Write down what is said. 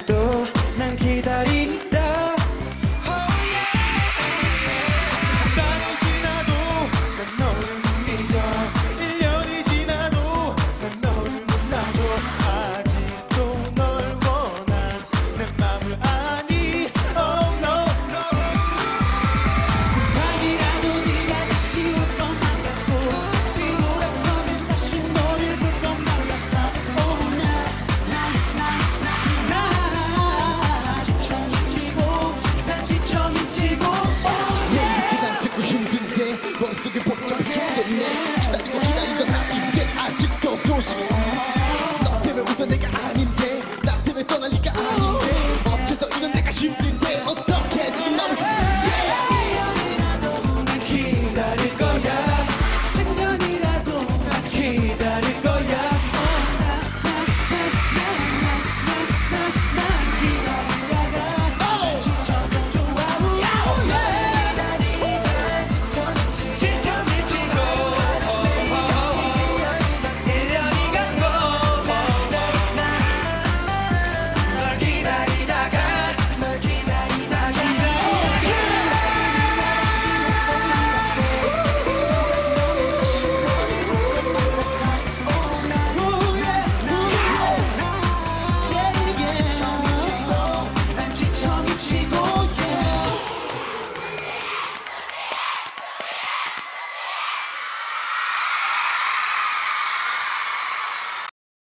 아직도 난 기다린다. 나는 지나도 난 너를 못 잊어. 1년이 지나도 난 너를 못 놔줘. 아직도 널 원한 내 맘을 아니. Oh no no. 밤이라도 네가 다시 올 것만 같고 뒤돌아서면 다시 너를 볼 것만 같아. Oh 나 지쳐 미치고 난 지쳐 미치고 난 자꾸 힘든데 머릿속에 복잡해 죽겠네. 기다리던 나인데 아직도 소식. 너 때문에 울던 내가 아닌데 나 때문에 떠날 리가 아닌데 어째서 이런 내가 힘든데